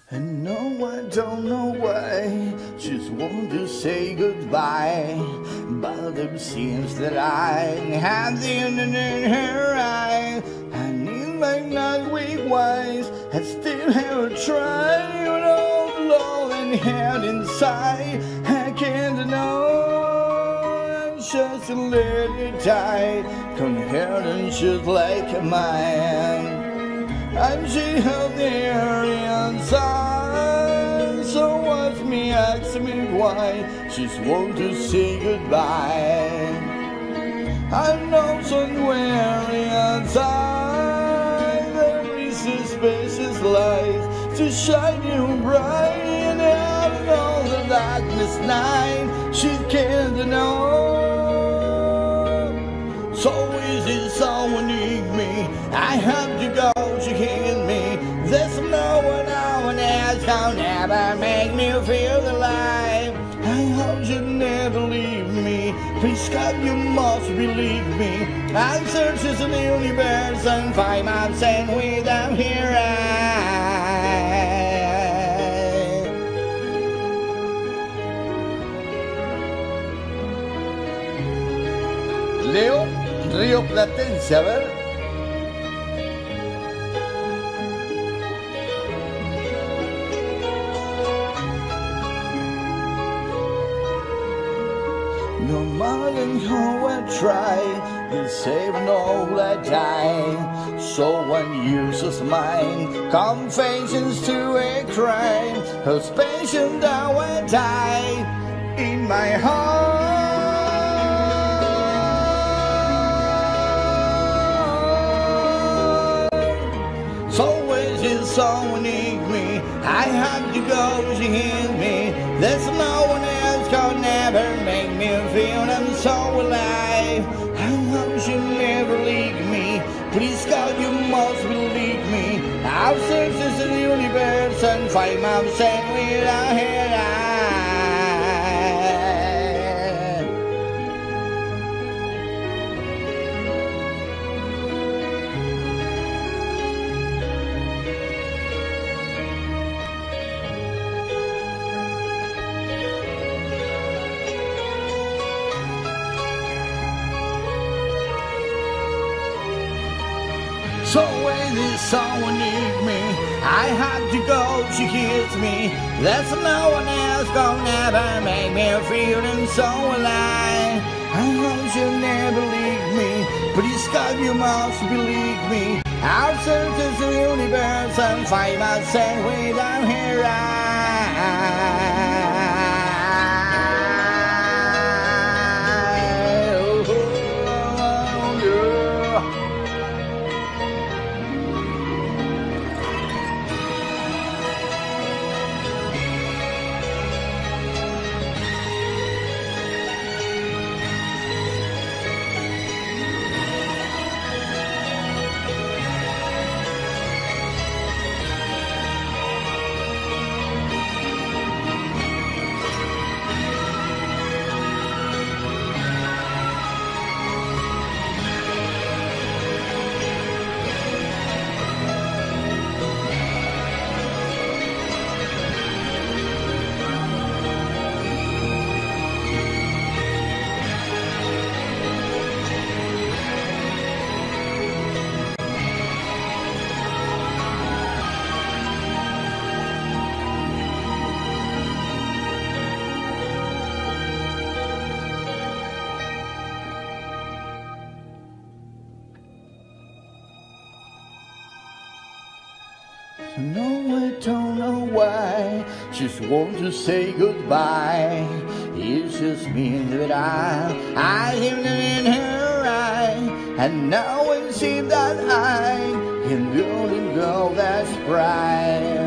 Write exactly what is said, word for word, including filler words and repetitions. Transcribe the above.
And no, I don't know why, just want to say goodbye. But it seems that I have the end in her eye. I need my not weak wise, I still have to try. You know, the love and head inside, I can't know. I'm just a little tight, coherent just like a man. And she held the area inside. So watch me ask me why, just want to say goodbye. I know somewhere inside there is a spacious light to shine you bright. And out of all the darkness night, she can't know. So easy, someone need me, I have to go. She can't me. There's no one, no one else can ever make me feel alive. I hope you never leave me. Please God, you must believe me. I'll search the universe and find myself without here. Leo, Rioplatense, a ver. No matter how I try, you save no I die. So one uses mine, confessions to a crime. Whose patient now I die in my heart. So when she's someone need me, I have to go, she hears me. There's no one else can never make me feel I'm so alive. I hope she'll never leave me. Please God, you must believe me. I'll search the universe and find myself without her eyes. So when this someone needs me, I have to go, she hears me. There's no one else gonna ever make me feel I'm so alive. I hope you'll never leave me. Please God, you must believe me. I'll search the universe and find myself without her eyes. No, I don't know why, just want to say goodbye. It's just me that I, I am in her eye. And now it seems that I am the only girl that's bright.